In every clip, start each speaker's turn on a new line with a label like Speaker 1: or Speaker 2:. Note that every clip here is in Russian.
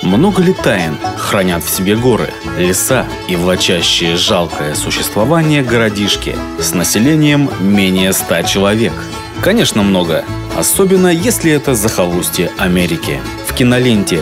Speaker 1: Много ли тайн хранят в себе горы, леса и влачащие жалкое существование городишки с населением менее 100 человек? Конечно, много. Особенно, если это захолустье Америки. В киноленте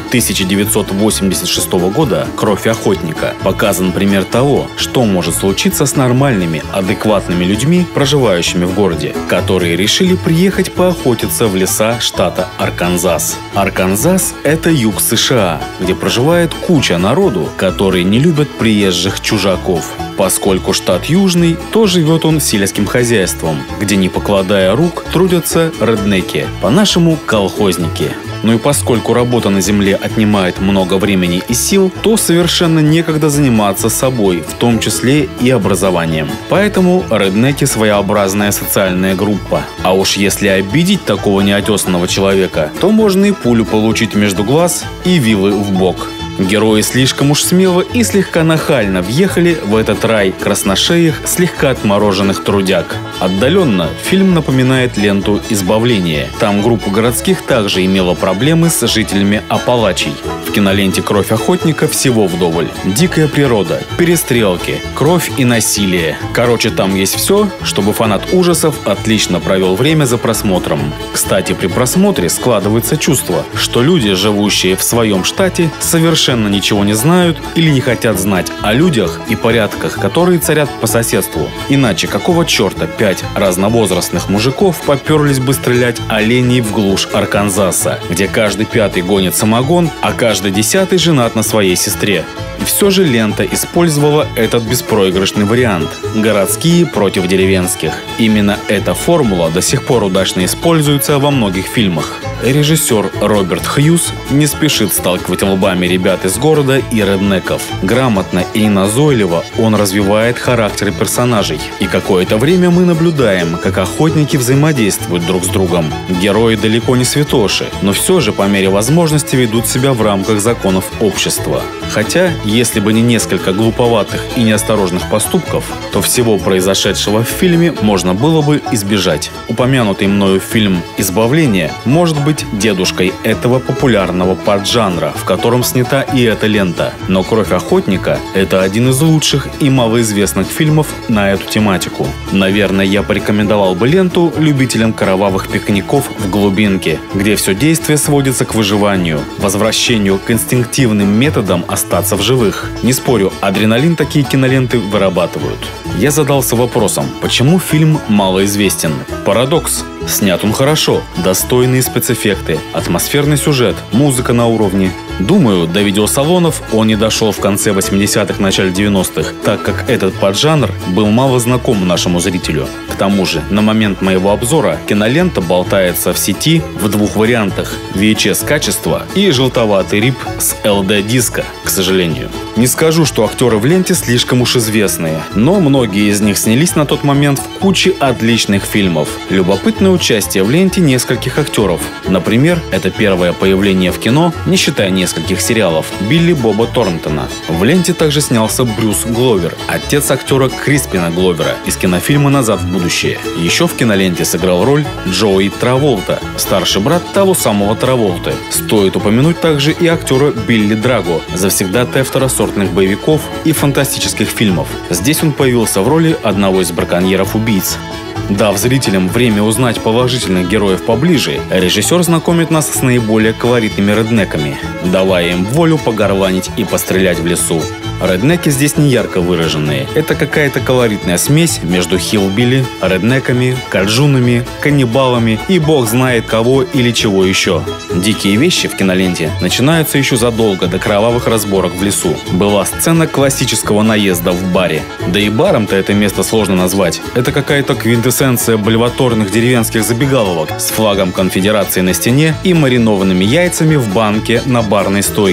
Speaker 1: 1986 года «Кровь охотника» показан пример того, что может случиться с нормальными, адекватными людьми, проживающими в городе, которые решили приехать поохотиться в леса штата Арканзас. Арканзас – это юг США, где проживает куча народу, которые не любят приезжих чужаков. Поскольку штат южный, то живет он сельским хозяйством, где, не покладая рук, трудятся реднеки, по-нашему колхозники. Ну и поскольку работа на земле отнимает много времени и сил, то совершенно некогда заниматься собой, в том числе и образованием. Поэтому реднеки – своеобразная социальная группа. А уж если обидеть такого неотесанного человека, то можно и пулю получить между глаз и вилы в бок. Герои слишком уж смело и слегка нахально въехали в этот рай красношеих, слегка отмороженных трудяг. Отдаленно фильм напоминает ленту «Избавление». Там группа городских также имела проблемы с жителями Апалачей. В киноленте «Кровь охотника» всего вдоволь. Дикая природа, перестрелки, кровь и насилие. Короче, там есть все, чтобы фанат ужасов отлично провел время за просмотром. Кстати, при просмотре складывается чувство, что люди, живущие в своем штате, совершенно ничего не знают или не хотят знать о людях и порядках, которые царят по соседству. Иначе какого черта 5 разновозрастных мужиков поперлись бы стрелять оленей в глушь Арканзаса, где каждый 5-й гонит самогон, а каждый 10-й женат на своей сестре. И все же лента использовала этот беспроигрышный вариант – городские против деревенских. Именно эта формула до сих пор удачно используется во многих фильмах. Режиссер Роберт Хьюз не спешит сталкивать лбами ребят из города и реднеков. Грамотно и назойливо он развивает характеры персонажей. И какое-то время мы наблюдаем, как охотники взаимодействуют друг с другом. Герои далеко не святоши, но все же по мере возможности ведут себя в рамках законов общества. Хотя, если бы не несколько глуповатых и неосторожных поступков, то всего произошедшего в фильме можно было бы избежать. Упомянутый мною фильм «Избавление» может быть дедушкой этого популярного поджанра, в котором снята и эта лента. Но «Кровь охотника» — это один из лучших и малоизвестных фильмов на эту тематику. Наверное, я порекомендовал бы ленту любителям кровавых пикников в глубинке, где все действие сводится к выживанию, возвращению к инстинктивным методам остаться в живых. Не спорю, адреналин такие киноленты вырабатывают. Я задался вопросом, почему фильм малоизвестен. Парадокс. Снят он хорошо, достойные спецэффекты, атмосферный сюжет, музыка на уровне. Думаю, до видеосалонов он не дошел в конце 80-х, начале 90-х, так как этот поджанр был мало знаком нашему зрителю. К тому же, на момент моего обзора кинолента болтается в сети в 2 вариантах – VHS качества и желтоватый рип с LD-диска, к сожалению. Не скажу, что актеры в ленте слишком уж известные, но многие из них снялись на тот момент в куче отличных фильмов. Любопытное участие в ленте нескольких актеров. Например, это первое появление в кино, не считая нескольких сериалов, Билли Боба Торнтона. В ленте также снялся Брюс Гловер, отец актера Криспина Гловера из кинофильма «Назад в будущее». Еще в киноленте сыграл роль Джоуи Траволта, старший брат того самого Траволты. Стоит упомянуть также и актера Билли Драго, завсегдатая второсортных боевиков и фантастических фильмов. Здесь он появился в роли одного из браконьеров-убийц. Дав зрителям время узнать положительных героев поближе, режиссер знакомит нас с наиболее колоритными реднеками, давая им волю погорланить и пострелять в лесу. Реднеки здесь не ярко выраженные. Это какая-то колоритная смесь между хиллбилли, реднеками, каджунами, каннибалами и бог знает кого или чего еще. Дикие вещи в киноленте начинаются еще задолго до кровавых разборок в лесу. Была сцена классического наезда в баре. Да и баром-то это место сложно назвать. Это какая-то квинтэссенция блеваторных деревенских забегаловок с флагом конфедерации на стене и маринованными яйцами в банке на барной стойке.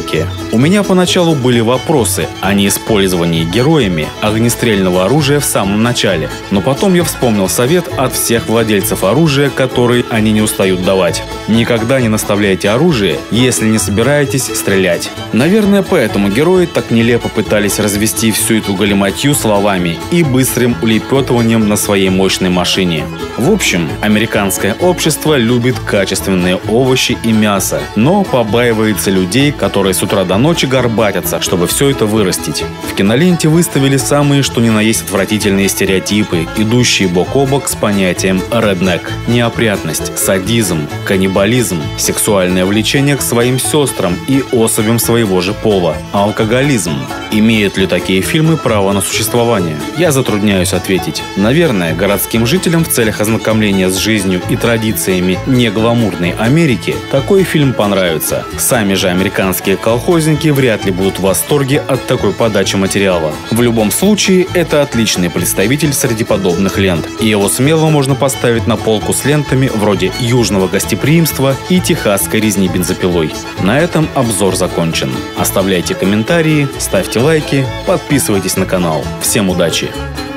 Speaker 1: У меня поначалу были вопросы о неиспользовании героями огнестрельного оружия в самом начале, но потом я вспомнил совет от всех владельцев оружия, который они не устают давать. Никогда не наставляйте оружие, если не собираетесь стрелять. Наверное, поэтому герои так нелепо пытались развести всю эту галиматью словами и быстрым улепетыванием на своей мощной машине. В общем, американское общество любит качественные овощи и мясо, но побаивается людей, которые с утра до ночи горбатятся, чтобы все это вырастить. В киноленте выставили самые что ни на есть отвратительные стереотипы, идущие бок о бок с понятием «реднек». Неопрятность, садизм, каннибализм, сексуальное влечение к своим сестрам и особям своего же пола, алкоголизм. Имеют ли такие фильмы право на существование? Я затрудняюсь ответить. Наверное, городским жителям в целях ознакомления с жизнью и традициями негламурной Америки такой фильм понравится. Сами же американские колхозники вряд ли будут в восторге от такой подачи материала. В любом случае, это отличный представитель среди подобных лент, и его смело можно поставить на полку с лентами вроде «Южного гостеприимства» и «Техасской резни бензопилой». На этом обзор закончен. Оставляйте комментарии, ставьте лайки, подписывайтесь на канал. Всем удачи!